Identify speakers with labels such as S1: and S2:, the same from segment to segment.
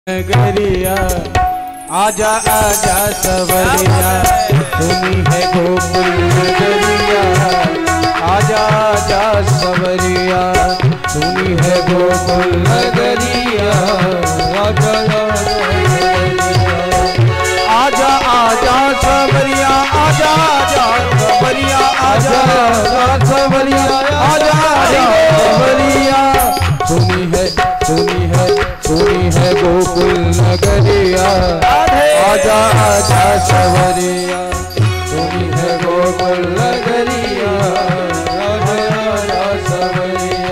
S1: नगरिया आजा आजा सवरिया, सुनी है गोकुल नगरिया। आजा आजा सवरिया, सुनी है गोकुल नगरिया। आजा आजा सवरिया, आजा आजा सवरिया, आजा आजा सवरिया, आजा आजा सवरिया। सुनी है गोकुल नगरिया। आजा आजा सवरिया, सुनी है गोकुल नगरिया। आजा आजा सवरिया।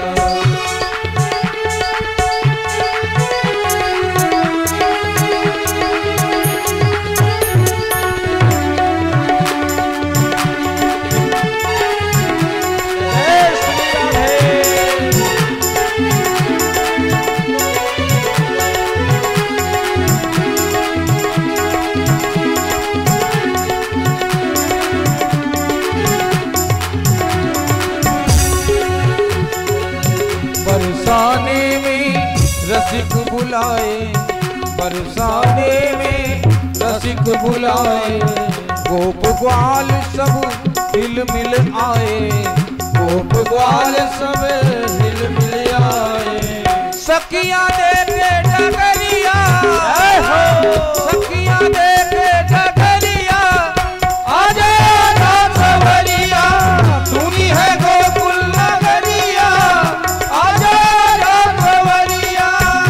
S1: बरसाने में रसिक बुलाए, बरसाने में रसिक बुलाए। गोप ग्वाल सब हिल मिल आए, गोप ग्वाल सब हिल मिल आए। सखिया देखे डगरिया, सखिया देखे डगरिया। आजा आजा सवरिया, सुनी है गोकुल नगरिया। आजा आजा सवरिया।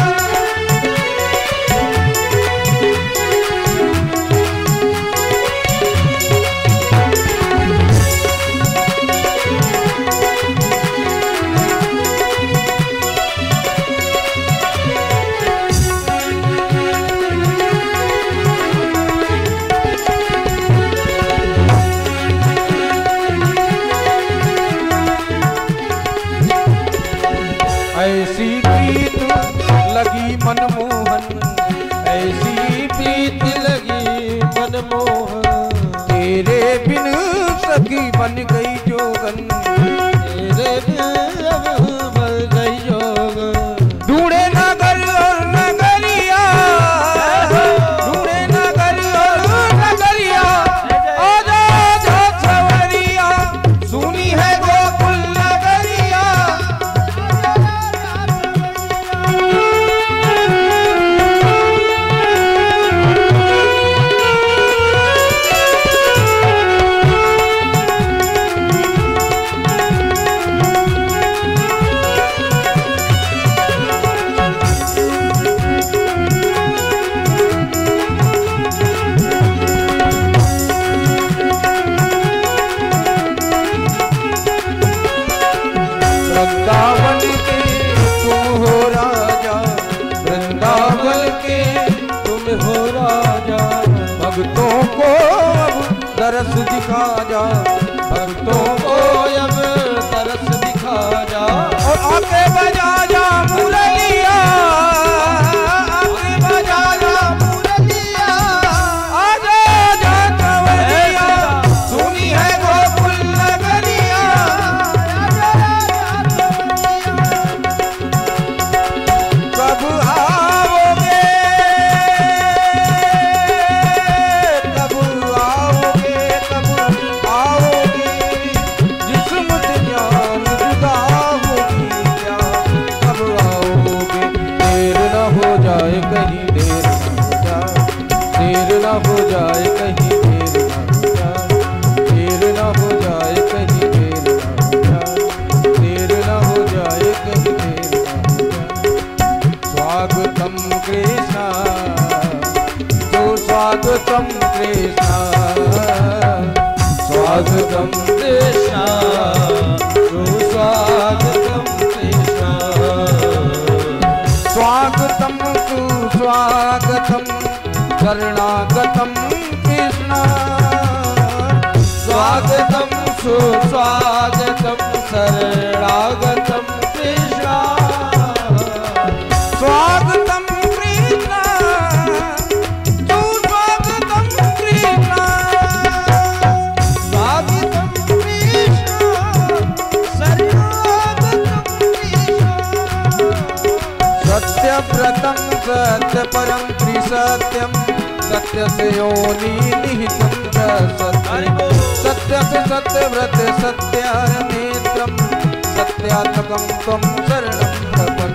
S1: ऐसी प्रीत लगी मनमोहन, ऐसी प्रीत लगी मनमोहन। तेरे बिन सखी बन गई जोगन, तेरे बिन बन गई जोगन। ढूंढे नगर और नगरिया, ढूंढे नगर और नगरिया। आजा आजा सवरिया, सुनी है गोकुल नगरिया। वृंदावन के तुम हो राजा, वृंदावन के तुम हो राजा। भक्तों को अब तरस दिखा जा, भक्तों को अब तरस दिखा जा। और आके बजा जा मुरलिया, आके बजा जा मुरलिया। आजा आजा सवरिया, सुनी है गोकुल नगरिया। कब आओगे, कब आओगे, कब आओगे। जिस्म से जान जुदा होगी क्या, कब आओगे। देर न हो जाए कहीं, देर न हो जाए, देर न हो जाए कहीं, देर न हो जाए। देर न हो जाए कहीं, देर न हो जाए, देर न हो जाए कहीं, देर न हो जाए। स्वागतम कृष्ण, तो स्वागतम कृष्ण, स्वागतम कृष्ण, तो स्वागतम कृष्ण। स्वागतम सुस्वागतम शरणागतम कृष्ण, स्वागतम सुस्वागतम शरणागतम कृष्ण। स्वागतम कृष्ण, सुस्वागतम कृष्ण, स्वागतम कृष्ण, शरणागतम कृष्ण। सत्यव्रतम सत्य परं त्रिसत्यं सत्यस्य योनि निहितं च सत्यं सत्यस्य सत्यव्रत सत्याय नेत्रं सत्यात्मकं त्वं शरणं प्रपद्ये।